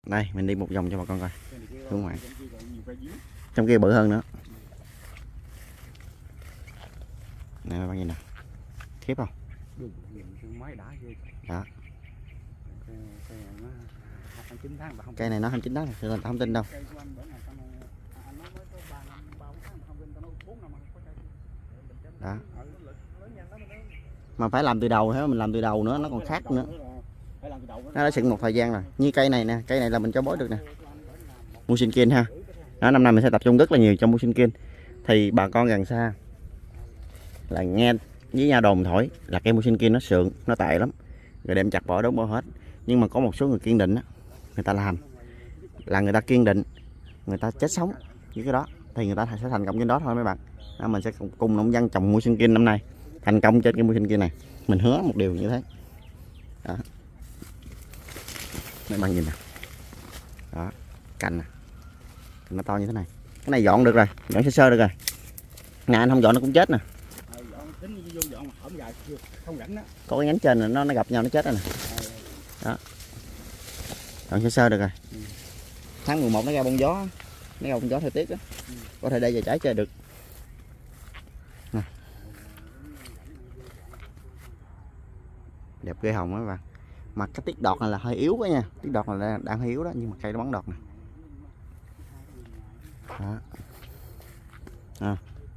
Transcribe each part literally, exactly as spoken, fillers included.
Đây mình đi một vòng cho bà con coi. Đúng rồi. Trong kia bự hơn nữa. Này mấy bạn nhìn nè. Khiếp không? Đó. Cây này nó hai mươi chín tháng rồi, người ta không tin đâu. Đó. Mà phải làm từ đầu thế, mình làm từ đầu nữa nó còn khác nữa. Nó đã sừng một thời gian rồi. Như cây này nè, cây này là mình cho bối được nè. Musinkin ha. Đó, năm nay mình sẽ tập trung rất là nhiều trong Musinkin. Thì bà con gần xa là nghe với nha đồn thổi là cây Musinkin nó sượng, nó tệ lắm. Rồi đem chặt bỏ đốt bỏ hết. Nhưng mà có một số người kiên định á, người ta làm là người ta kiên định, người ta chết sống với cái đó thì người ta sẽ thành công trên đó thôi mấy bạn. Đó, mình sẽ cùng nông dân trồng Musinkin năm nay thành công trên cái Musinkin này. Mình hứa một điều như thế. Đó. Mấy bạn nhìn nè. Đó, cành nè. Nó to như thế này. Cái này dọn được rồi, dọn sơ sơ được rồi. Nè anh không dọn nó cũng chết nè. Có cái nhánh trên này, nó nó gặp nhau nó chết rồi nè. Đó. Dọn sơ sơ được rồi. Tháng mười một nó ra bông gió, nó ra bông gió thời tiết đó. Có thể đây về trái chơi được. Nè. Đẹp ghê hồng á các bạn. Mà cái tiết đọt này là hơi yếu quá nha. Tiết đọt này là đang hơi yếu đó, nhưng mà cây nó bắn đọt nè. Đó. À.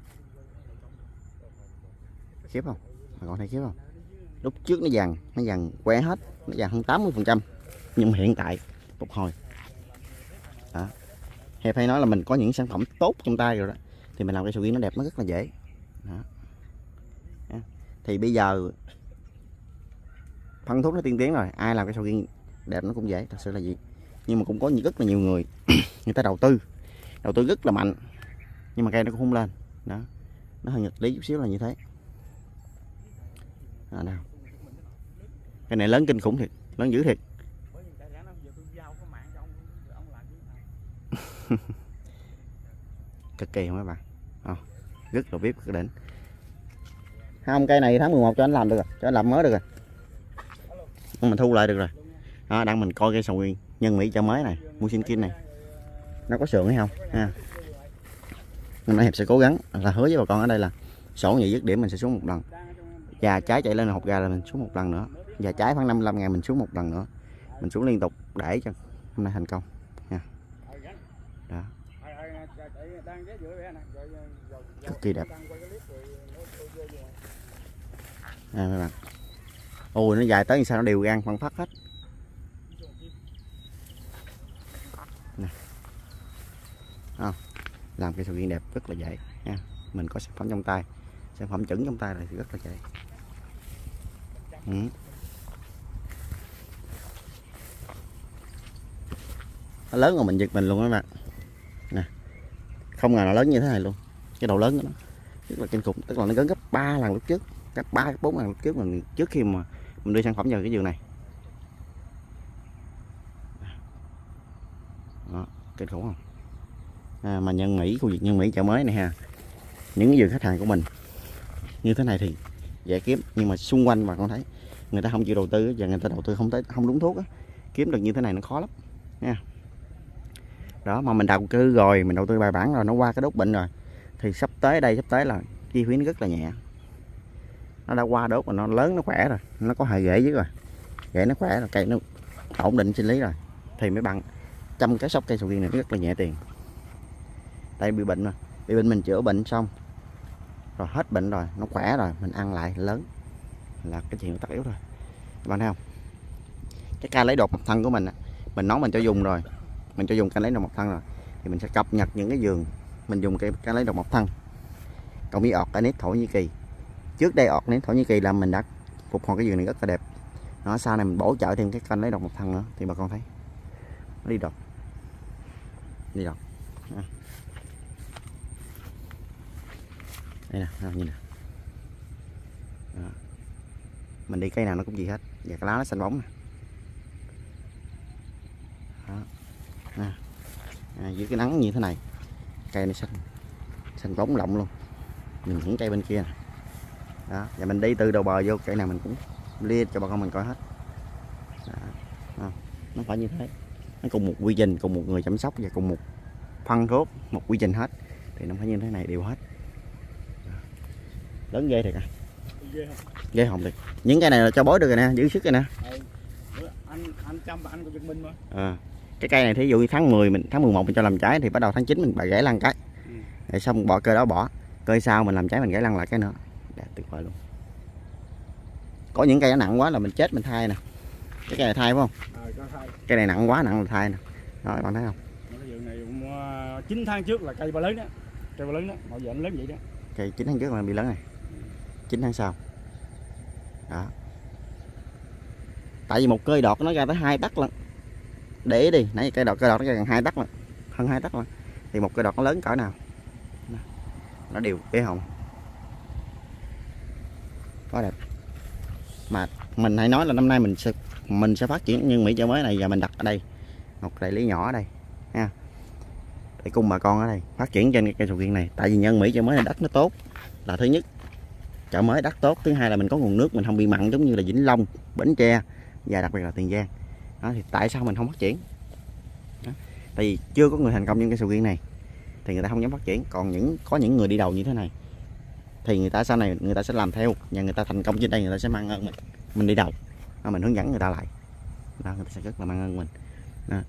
Khiếp không? Bà con thấy khiếp không? Lúc trước nó vàng, nó vàng quẹ hết, nó vàng hơn tám mươi phần trăm. Nhưng mà hiện tại phục hồi. Đó. Hay phải nói là mình có những sản phẩm tốt trong tay rồi đó. Thì mình làm cây sầu riêng nó đẹp nó rất là dễ. Đó. Đó. Thì bây giờ phân thuốc nó tiên tiến rồi, ai làm cây sầu riêng đẹp nó cũng dễ, thật sự là gì. Nhưng mà cũng có rất là nhiều người người ta đầu tư đầu tư rất là mạnh nhưng mà cây nó cũng không lên. Đó, nó hơi nghịch lý chút xíu là như thế. À, nào. Cái này lớn kinh khủng thiệt, lớn dữ thiệt. Cực kỳ không các bạn. À, rất là vip cực đỉnh. Không, cây này tháng mười một cho anh làm được rồi, cho anh làm mới được rồi. Mình thu lại được rồi. Đó, đang mình coi cây sầu riêng nhân Mỹ chợ mới này, Musinkin này. Nó có sườn hay không ha. Năm nay Hiệp sẽ cố gắng là hứa với bà con ở đây là sổ nhị dứt điểm mình sẽ xuống một lần. Và trái chạy lên là hột gà là mình xuống một lần nữa. Và trái khoảng năm mươi lăm ngàn mình xuống một lần nữa. Mình xuống liên tục để cho hôm nay thành công nha. Đó. Cực kỳ đẹp. À, các bạn. Ôi nó dài tới như sao nó đều gan phân phát hết. Nè. À, làm cây sầu riêng đẹp rất là dễ nha. Mình có sản phẩm trong tay, sản phẩm chuẩn trong tay này thì rất là dễ. Ừ. Nó lớn rồi mình giật mình luôn các bạn. Nè. Không ngờ nó lớn như thế này luôn. Cái đầu lớn của nó rất là kinh khủng, tức là nó lớn gấp ba lần lúc trước, gấp ba bốn lần lúc trước mình trước khi mà mình đưa sản phẩm vào cái vườn này. Đó, kinh khủng không? À, mà nhân Mỹ, khu vực nhân Mỹ chợ mới này ha, những cái vườn khách hàng của mình như thế này thì dễ kiếm, nhưng mà xung quanh mà con thấy người ta không chịu đầu tư và người ta đầu tư không tới không đúng thuốc á, kiếm được như thế này nó khó lắm nha. Đó, mà mình đầu tư rồi, mình đầu tư bài bản rồi, nó qua cái đốt bệnh rồi thì sắp tới đây sắp tới là chi phí nó rất là nhẹ. Nó đã qua đốt mà nó lớn, nó khỏe rồi, nó có hệ rễ dưới rồi, rễ nó khỏe rồi, cây nó ổn định sinh lý rồi thì mấy bạn chăm cái sóc cây sầu riêng này rất là nhẹ tiền. Tại bị bệnh mà, bị bệnh mình chữa bệnh xong rồi hết bệnh rồi, nó khỏe rồi, mình ăn lại lớn là cái chuyện tất yếu rồi. Các bạn thấy không? Cái ca lấy đột mộc thân của mình á, mình nói mình cho dùng rồi, mình cho dùng ca lấy đột mộc thân rồi thì mình sẽ cập nhật những cái vườn mình dùng cái ca lấy đột mộc thân cộng với organic Thổ Nhĩ Kỳ. Trước đây organic Thổ Nhĩ Kỳ là mình đã phục hồi cái vườn này rất là đẹp. Nó sau này mình bổ trợ thêm cái canh lấy đột mộc thân nữa thì bà con thấy nó đi đột đi đột. À. Đây nè, nhìn nè. Đó. Mình đi cây nào nó cũng gì hết, và cái lá nó xanh bóng nè. Đó. À. À, dưới cái nắng như thế này cây nó xanh xanh bóng lộng luôn. Mình những cây bên kia nè. Đó, và mình đi từ đầu bờ vô cây nào mình cũng lia cho bà con mình coi hết. Đó. À, nó phải như thế. nó cùng một quy trình, cùng một người chăm sóc và cùng một phân thuốc, một quy trình hết thì nó phải như thế này đều hết. Lớn ghê thiệt à, ghê hồng thiệt. Những cái này là cho bối được rồi nè, giữ sức rồi nè. Ừ. anh anh chăm anh của Việt Minh mà. À, cái cây này thí dụ như tháng mười mình tháng mười một mình cho làm trái thì bắt đầu tháng chín mình bà gãy lăn cái. Ừ. Để xong bỏ cây đó bỏ, cây sau mình làm trái mình gãy lăn lại cái nữa. Đẹp tuyệt vời luôn. Có những cây nó nặng quá là mình chết mình thay nè. Cái cây này thay phải không? À, thay. Cây này nặng quá nặng là thay nè. Đó bạn thấy không? Cái vườn này chín tháng trước là cây ba lớn đó. Cây ba lớn đó, mọi giờ nó lớn vậy đó. Cây chín tháng trước là bị lớn này. chín tháng sau. Đó. Tại vì một cây đọt nó ra tới hai tấc lận. Để ý đi, nãy cây đọt cây đọt nó ra gần hai tấc lận, hơn hai tấc lận. Thì một cây đọt nó lớn cỡ nào? Nó đều bé hồng. Quá đẹp. Mà mình hay nói là năm nay mình sẽ mình sẽ phát triển nhân Mỹ chợ mới này và mình đặt ở đây một đại lý nhỏ ở đây nha, để cùng bà con ở đây phát triển trên cái cây sầu riêng này. Tại vì nhân Mỹ chợ mới này đất nó tốt là thứ nhất, chợ mới đất tốt, thứ hai là mình có nguồn nước, mình không bị mặn giống như là Vĩnh Long, Bến Tre và đặc biệt là Tiền Giang. Đó, thì tại sao mình không phát triển? Đó. Tại vì chưa có người thành công trên cây sầu riêng này thì người ta không dám phát triển. Còn những có những người đi đầu như thế này thì người ta sau này người ta sẽ làm theo và người ta thành công trên đây, người ta sẽ mang ơn mình. Mình đi đầu, mình hướng dẫn người ta lại, đó, người ta sẽ rất là mang ơn mình. Đó.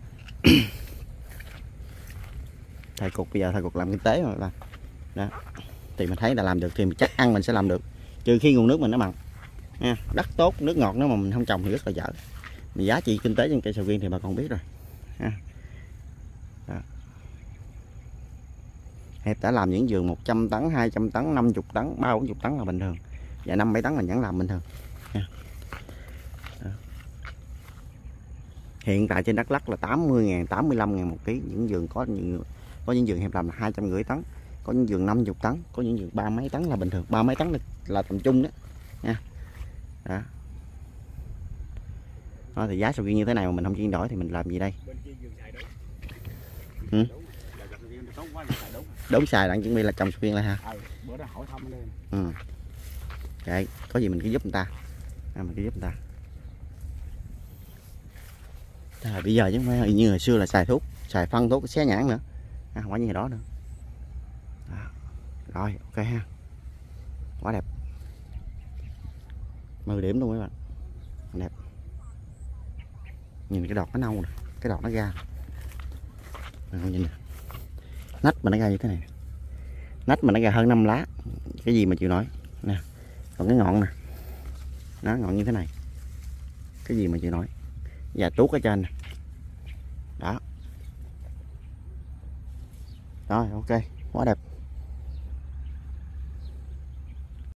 Thầy Cục bây giờ thầy Cục làm kinh tế mà, đó. Thì mình thấy là làm được thì mình chắc ăn mình sẽ làm được, trừ khi nguồn nước mình nó mặn nha. Đất tốt, nước ngọt nếu mà mình không trồng thì rất là dở. Mà giá trị kinh tế trên cây sầu riêng thì bà con biết rồi ha. Đó. Hẹp đã làm những vườn một trăm tấn, hai trăm tấn, năm mươi tấn, ba bốn mươi tấn là bình thường, và năm bảy tấn mình vẫn làm bình thường nha. Đó. Hiện tại trên Đắk Lắk là tám mươi ngàn, tám mươi lăm ngàn một ký. Những vườn có những có những vườn hẹp làm là hai trăm rưỡi tấn, có những vườn năm mươi tấn, có những vườn ba mấy tấn là bình thường, ba mấy tấn là, là tầm trung đó nha. Đó. Đó, thì giá sầu riêng như thế này mà mình không chuyển đổi thì mình làm gì đây? Ừ? Đốn xài đang chuẩn bị là trồng sầu riêng lại ha. Bữa đó hỏi thăm lên. Ừ. Vậy, có gì mình cứ giúp người ta, à, mình cứ giúp người ta. À, bây giờ chứ không phải như hồi xưa là xài thuốc, xài phân thuốc xé nhãn nữa, à, không phải như hồi đó nữa. Đó. Rồi ok ha, quá đẹp, mười điểm luôn các bạn, đẹp. Nhìn cái đọt nó nâu nè, cái đọt nó ra, nhìn nè, nách mà nó ra như thế này, nách mà nó ra hơn năm lá, cái gì mà chịu nổi nè. Còn cái ngọn nè, nó ngọn như thế này, cái gì mà chịu nổi, và tuốt ở trên nè. Đó. Rồi ok, quá đẹp.